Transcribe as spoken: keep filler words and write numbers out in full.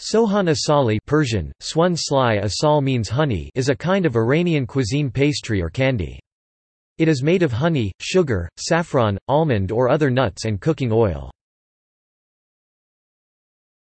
Sohan Asali Persian, Swan Sly Asal means honey is a kind of Iranian cuisine pastry or candy. It is made of honey, sugar, saffron, almond or other nuts and cooking oil.